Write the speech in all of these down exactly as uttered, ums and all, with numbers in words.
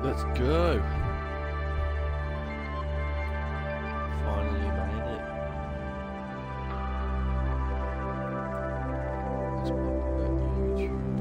Let's go. Finally made it. Let's pop that YouTube.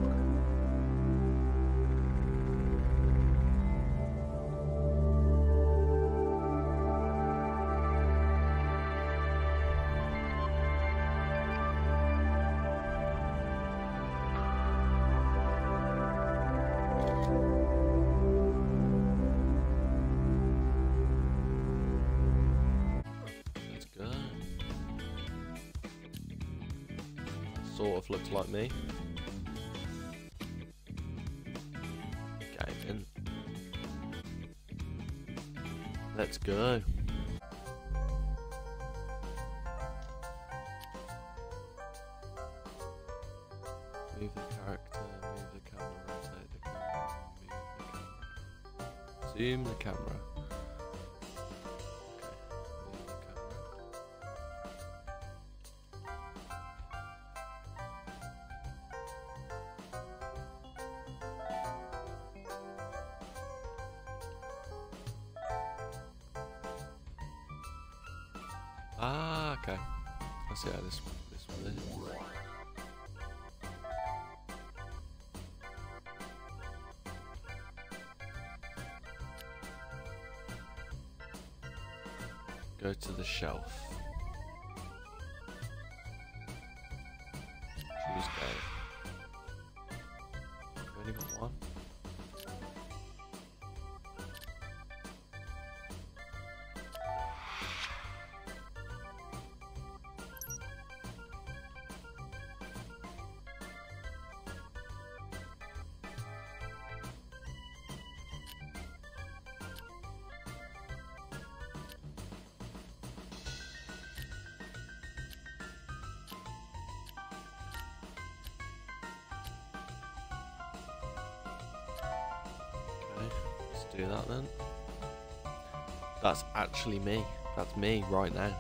Sort of looks like me. Game in. Let's go. Move the character, move the camera, rotate the camera, move the camera. Zoom the camera. Ah, okay. I see how this this one is. Go to the shelf. Choose game. We've only got one. Do that then. That's actually me. That's me right now.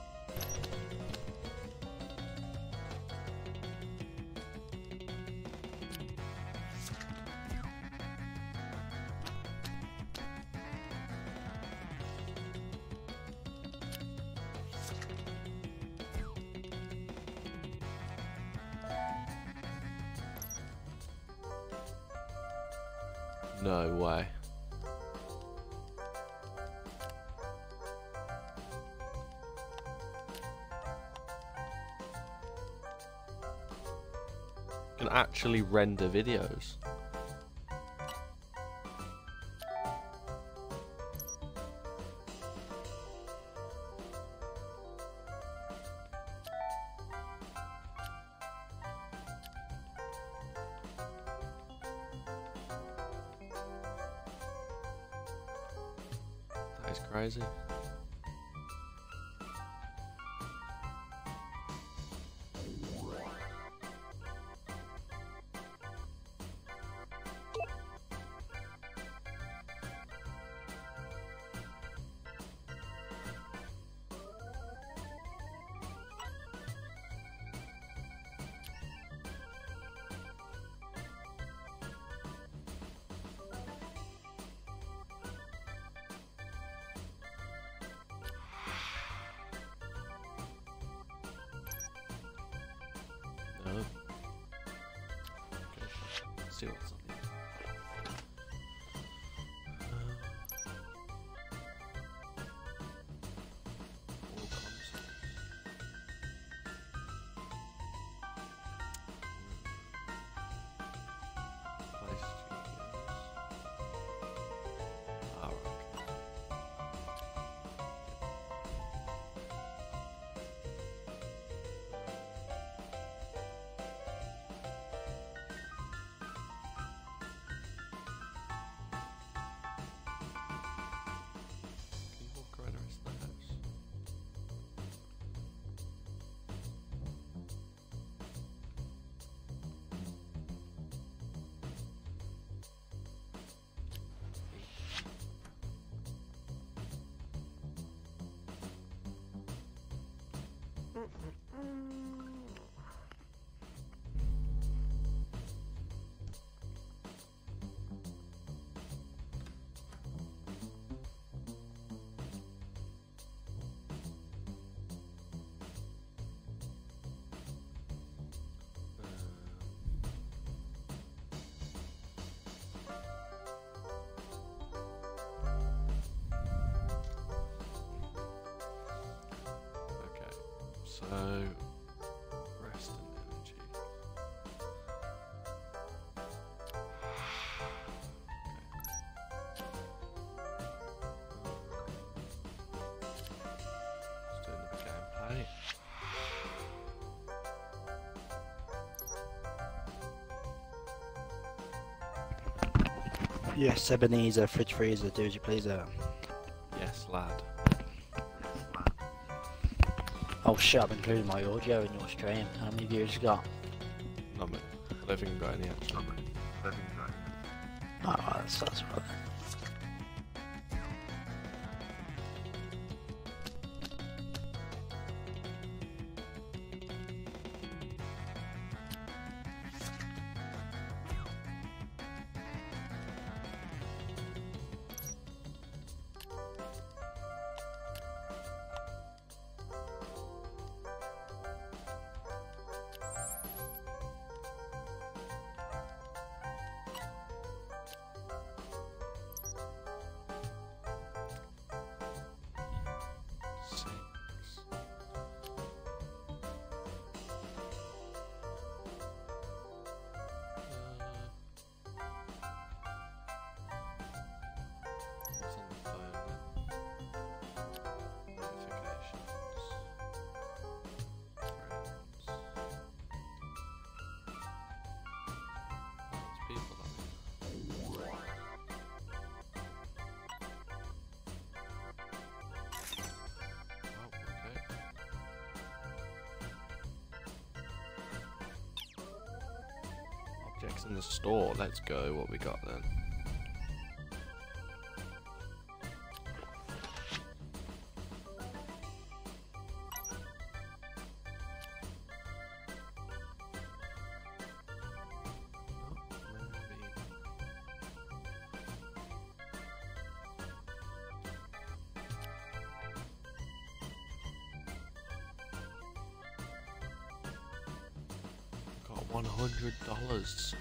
No way. Can actually render videos. That is crazy. No. Okay, let's see what's on here. All consoles. Play Studios. Alright. Yes, Ebenezer, fridge freezer, do as you please. Uh. Yes, lad. Oh shit, I've included my audio in your stream. How many views you got? Not me. I don't think I've got any actually. Oh, that's, that's right. Objects in the store. Let's go. What we got then? One hundred dollars.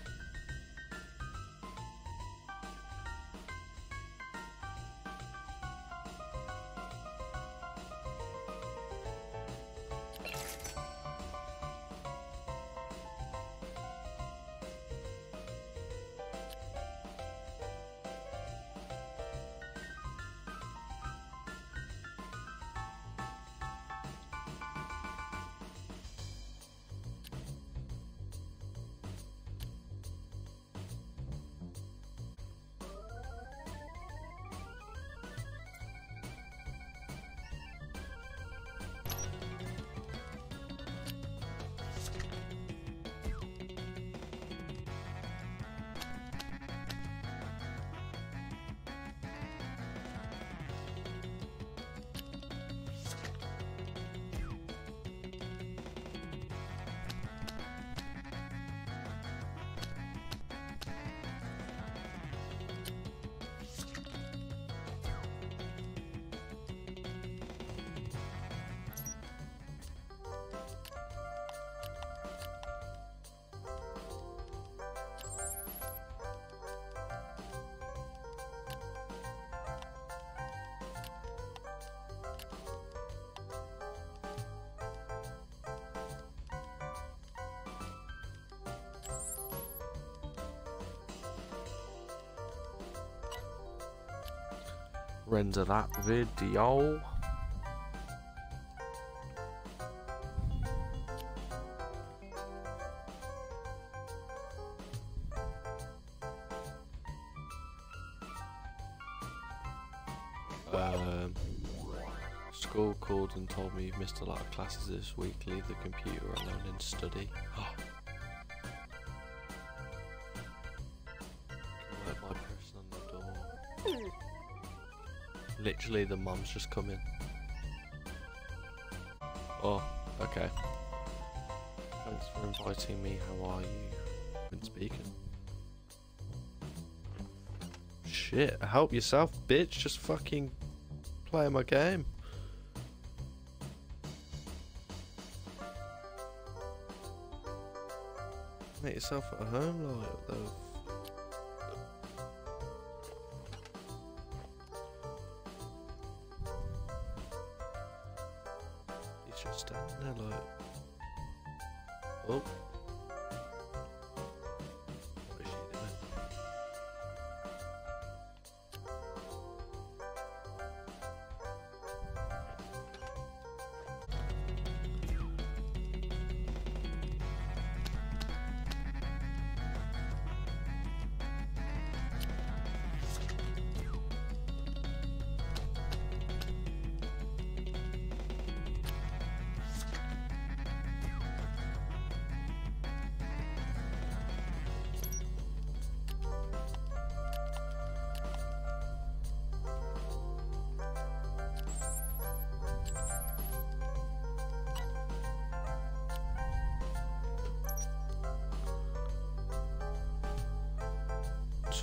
Render that video. Um, school called and told me you've missed a lot of classes this week. Leave the computer alone and study. Let my person on the door. Literally, the mom's just come in. Oh, okay. Thanks for inviting me. How are you? Been speaking. Shit, help yourself, bitch. Just fucking playing my game. Make yourself at home, like, though. He's just standing there, like. Oh. What is she doing?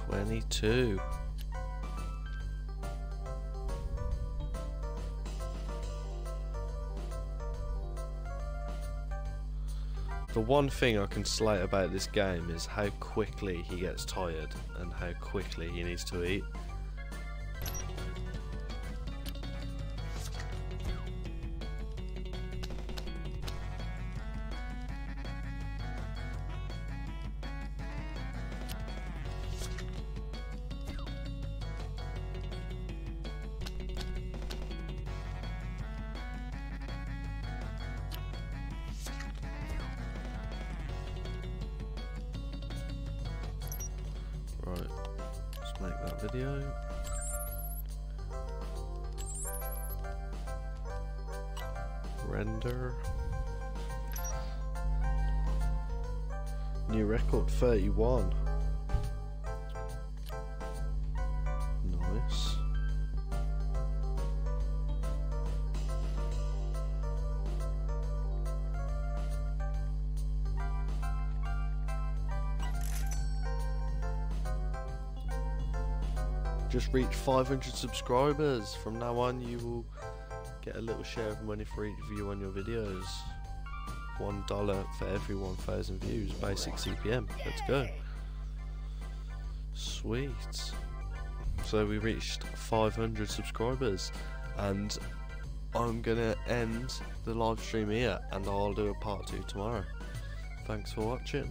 twenty-two. The one thing I can slate about this game is how quickly he gets tired and how quickly he needs to eat. Right, let's make that video. Render. New record thirty-one. Nice. Just reached five hundred subscribers. From now on you will get a little share of money for each view on your videos. One dollar for every one thousand views. Basic C P M. Let's go. Sweet. So we reached five hundred subscribers, and I'm gonna end the live stream here, and I'll do a part two tomorrow. Thanks for watching.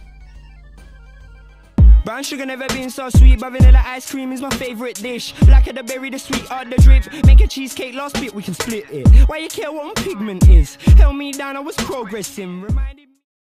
Brown sugar never been so sweet, but vanilla ice cream is my favourite dish. Black of the berry, the sweet or the drip. Make a cheesecake, last bit we can split it. Why you care what my pigment is? Held me down, I was progressing. Reminded me